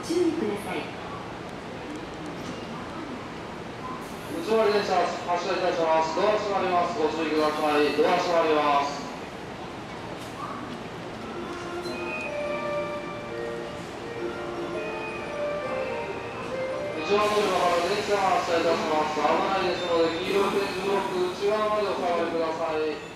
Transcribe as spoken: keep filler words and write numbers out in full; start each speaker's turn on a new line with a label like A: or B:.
A: 注意ください。
B: 内回り電車発車いたします。ドア閉まります。ご注意ください。ドア閉まります。内側の車から電車が発車いたします。危ないですので、黄色い点字ブロック内側までお下がりください。